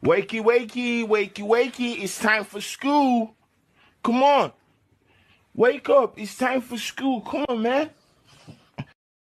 Wakey, wakey, wakey, wakey. It's time for school. Come on. Wake up. It's time for school. Come on, man.